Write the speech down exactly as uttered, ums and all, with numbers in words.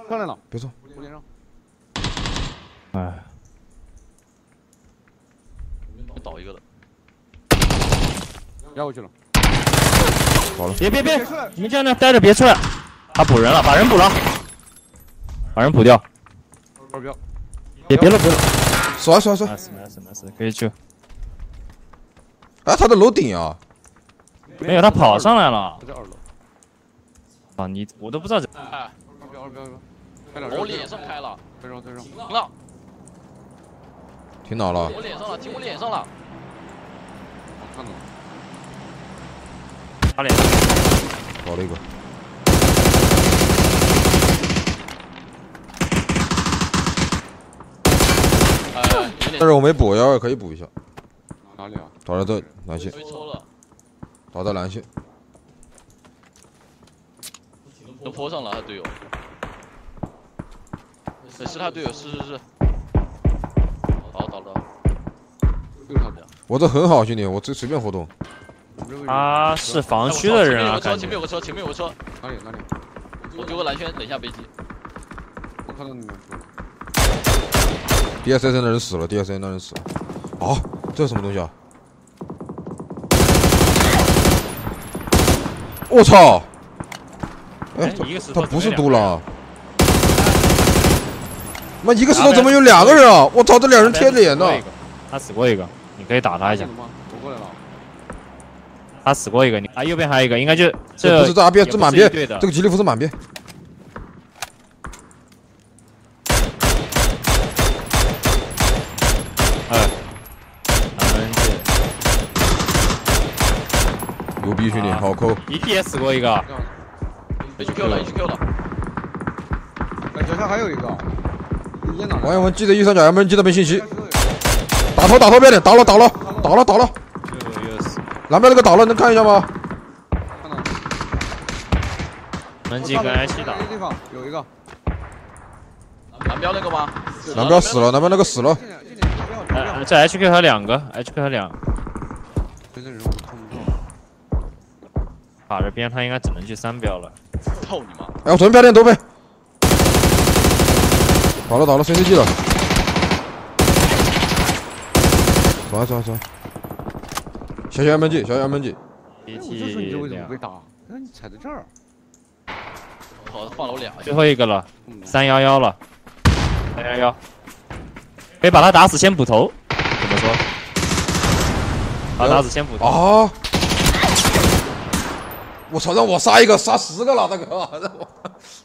上来了， 别走， 我连上。 哎， 倒一个了， 压过去了。 好了， 别别别，你们这样的待着别出来。他补人了，把人补了，把人补掉。 二标。 别别了别了， 甩甩甩。 没事没事没事，可以去。 哎，他在楼顶啊！ 没有，他跑上来了。 他在二楼。 啊，你我都不知道这。 哎， 二标二标二标。开了。 我脸上开了， 推上推上。 停了， 停哪了？ 我脸上了，停我脸上了。 我看到了。 打脸。 搞了一个。 哎， 但是我没补，要可以补一下。 哪里啊？ 打在这蓝线。 被抽了， 打在蓝线。 都坡上了，他队友。哎，是他队友，是是是。倒倒了。 又是他的。 我这很好，兄弟，我这随便活动。 他是防区的人啊， 前面有个车，前面有个车， 哪里哪里？ 我丢个蓝圈，等一下飞机。 我看到你们说。 D S N 的人死了 ，D S N 的人死了。啊，这是什么东西啊？我操！哎，他他不是独狼。妈，一个石头怎么有两个人啊？我操，这两人贴脸呢。 他死过一个，你可以打他一下。 我过来了。 他死过一个，你啊右边还有一个，应该就这不是这阿边，这满边，这个吉利服是满边。 哎，咱们这牛逼兄弟，好抠。 一 P 也死过一个。 H Q 了 ，H Q 了。 哎，脚下还有一个。 王一文记得右上角 M N G 那边信息。打头打头别点，倒了倒了倒了倒了。蓝标那个倒了，能看一下吗？ 看到了。 门机跟 H 打。 地方有一个。 蓝标那个吗？ 蓝标死了，蓝标那个死了。 呃，这 H Q 还有两个 ，H Q 还有两个。 这个人我看不到。 打着边，他应该只能去三标了。 操你妈！ 哎，我左边标点都被。倒了倒了 ，C C G 了。走啊走啊走啊！小小 M N G， 小小 M N G。 我就说你这为什么被打？那你踩在这儿。 好，放了我俩。 最后一个了，三幺幺了，三幺幺。可以把他打死，先补头。怎么说？把他打死先补头。 啊！我操！让我杀一个，杀十个了，大哥！让我。